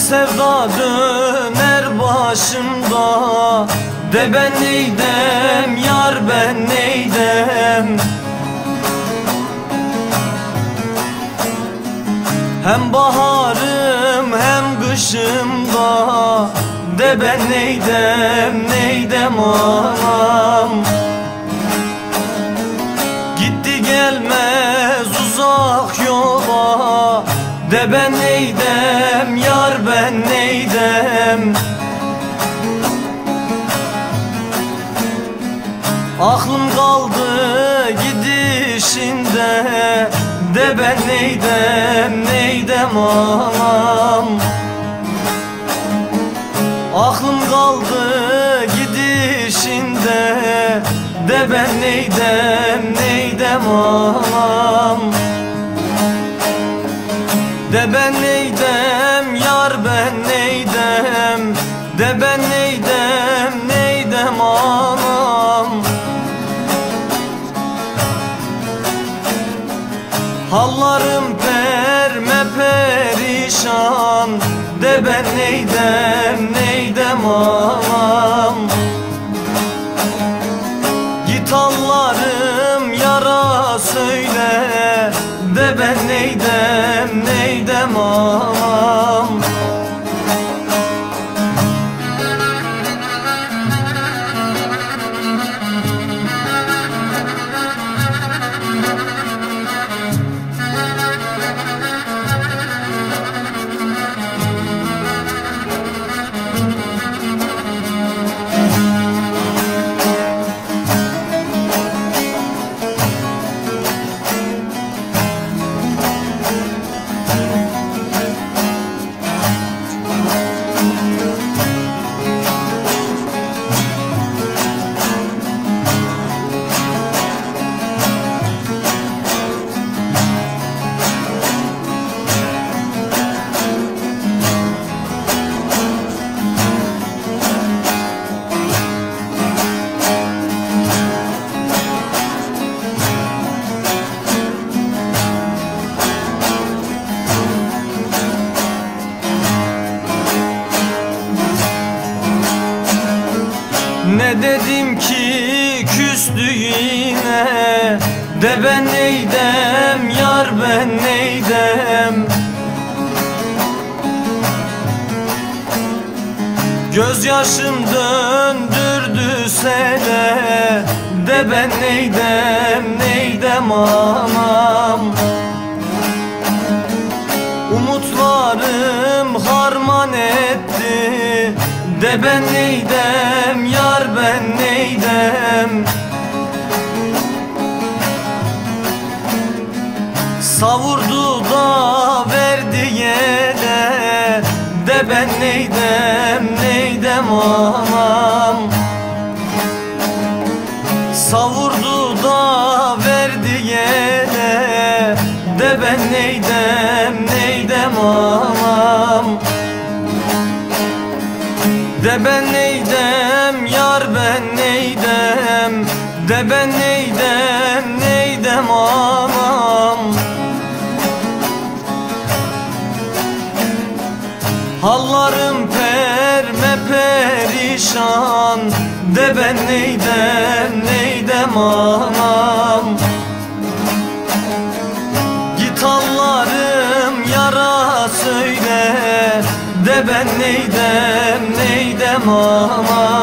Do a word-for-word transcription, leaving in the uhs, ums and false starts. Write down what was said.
sevda döner başımda, de ben neydem yar ben neydem. Hem baharım hem kışımda, de ben neydem neydem anam. Gitti gelmez uzak yola, de ben neydem yar ben neydem. Aklım kaldı gidişinde, de ben neydem neydem anam. Aklım kaldı gidişinde, de ben neydem neydem anam. De ben neydem yar ben neydem, de ben neydem neydem anam. Hallarım perme perişan, de ben neydem neydem anam. Git hallarım yara söyle, de ben neydem neydem anam. Ne dedim ki küstü yine, de ben neydem yar ben neydem. Gözyaşım döndürdü sele, de ben neydem neydem anam. Umutlarım harman etti, de ben neydem yar ben neydem. Savurdu da verdi yere, de ben neydem neydem anam. Savurdu da verdi yere, de ben neydem neydem anam. De ben neydem yar ben neydem, de ben neydem neydem anam. Hallarım perme perişan, de ben neydem neydem anam. Git hallarım yara söyle, de ben neydem neydem anam.